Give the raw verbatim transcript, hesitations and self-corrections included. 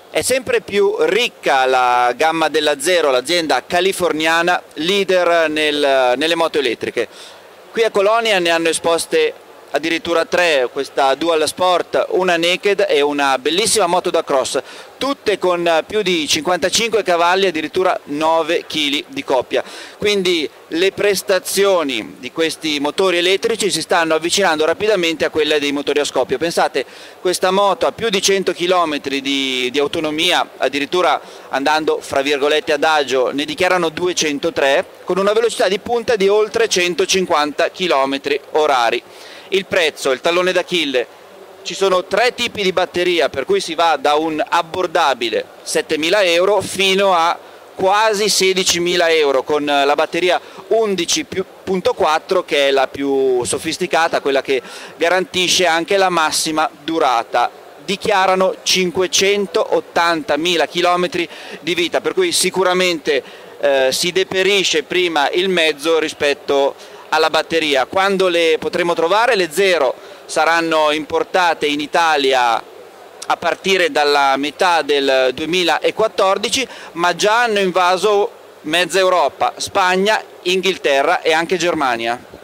È sempre più ricca la gamma della Zero, l'azienda californiana leader nel, nelle moto elettriche. Qui a Colonia ne hanno esposte addirittura tre, questa Dual Sport, una Naked e una bellissima moto da cross, tutte con più di cinquantacinque cavalli, addirittura nove chili di coppia. Quindi le prestazioni di questi motori elettrici si stanno avvicinando rapidamente a quelle dei motori a scoppio. Pensate, questa moto ha più di cento chilometri di, di autonomia, addirittura andando fra virgolette adagio ne dichiarano duecentotré, con una velocità di punta di oltre centocinquanta chilometri orari. Il prezzo, il tallone d'Achille: ci sono tre tipi di batteria, per cui si va da un abbordabile settemila euro fino a quasi sedicimila euro con la batteria undici virgola quattro, che è la più sofisticata, quella che garantisce anche la massima durata. Dichiarano cinquecentottantamila chilometri di vita, per cui sicuramente eh, si deperisce prima il mezzo rispetto alla batteria. Quando le potremo trovare? Le Zero saranno importate in Italia a partire dalla metà del duemilaquattordici, ma già hanno invaso mezza Europa, Spagna, Inghilterra e anche Germania.